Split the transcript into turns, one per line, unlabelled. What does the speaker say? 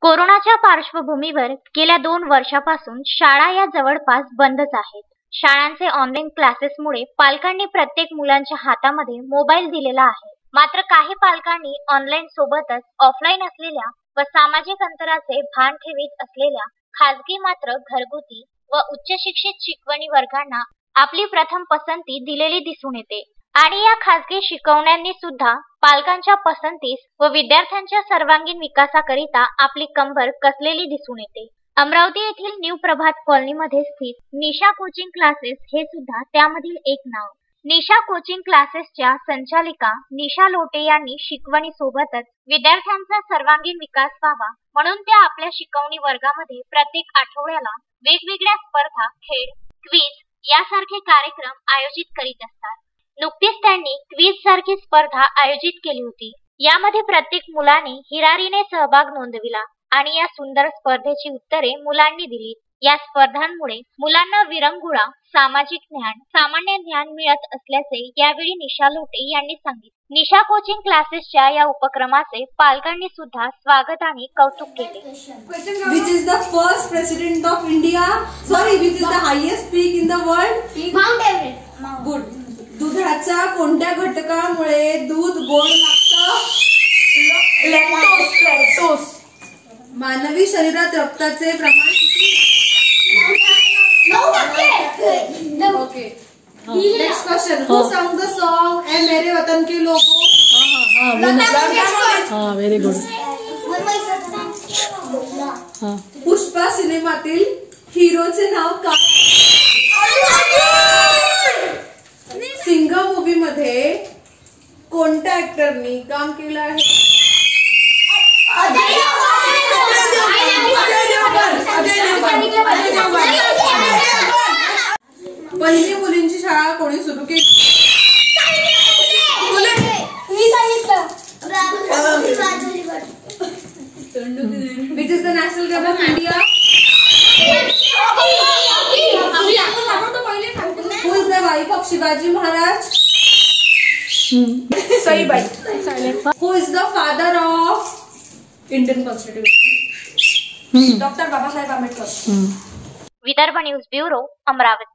कोरोनाच्या पार्श्वभूमीवर गेल्या 2 वर्षापासून शाळा या जवळपास बंदच आहेत. शाळांचे ऑनलाईन क्लासेसमुळे पालकांनी प्रत्येक मुलांच्या हातामध्ये मोबाईल दिलेला आहे. मात्र काही पालकांनी ऑनलाईन सोबतच ऑफलाईन असलेल्या व सामाजिक अंतराचे भान ठेवीत असलेल्या खाजगी मात्र घरगुती व उच्च शिक्षित शिकवणी वर्गांना आपली प्रथम पसंती दिलेली दिसून येते. आणि या खाजगी शिकवण्यांनी सुद्धा पालकांच्या पसंतीस व विद्यार्थ्यांच्या सर्वांगीण विकासाकरिता आपली कंबर कसलेली दिसून येते. अमरावती येथील न्यू प्रभात कॉलनीमध्ये स्थित निशा कोचिंग क्लासेस हे सुद्धा त्यामधील एक नाव. निशा कोचिंग क्लासेसच्या संचालिका निशा लोटे यांनी शिकवणी सोबतच विद्यार्थ्यांचा सर्वांगीण विकास व्हावा म्हणून त्या आपल्या शिकवणी वर्गामध्ये प्रत्येक आठवड्याला वेगवेगळ्या स्पर्धा, खेळ, क्विज यासारखे कार्यक्रम आयोजित करीत असतात. नुकतीच त्यांनी क्विज सारखी स्पर्धा आयोजित केली होती. यामध्ये प्रत्येक मुलाने हिरारीने सहभाग नोंदविला आणि या सुंदर स्पर्धेची उत्तरे मुलांनी दिली. या स्पर्धांमुळे मुलांना विरंगुळा, सामाजिक ज्ञान, सामान्य ज्ञान मिळत असल्याचे यावेळी निशा लोटे यांनी सांगितले. निशा कोचिंग क्लासेसच्या या उपक्रमाचे पालकांनी सुद्धा स्वागत आणि कौतुक केले.
Which is the first president of India? Sorry, which is the highest peak in the world?
Mount Everest.
Good. दुधाच्या कोणत्या घटकामुळे दूध गोड लागतं? लॅक्टोज. मानवी शरीरात रक्ताचे प्रमाण किती? 9%. Okay. Next question. Who sang the song "ऐ मेरे वतन के लोगों"?
Very good.
पुष्पा सिनेमातील हिरोचे नाव काय? सिंह मूवी मध्ये कोणत्या ऍक्टरनी काम केलं आहे? पहिली मुलींची शाळा कोणी सुरू केली? Which is the national game of India? Who is the wife of Shivaji Maharaj?
Saibai.
Who is the father of Indian Constitution?
Doctor Babasaheb Ambedkar.
Vidarbha news bureau, Amravati.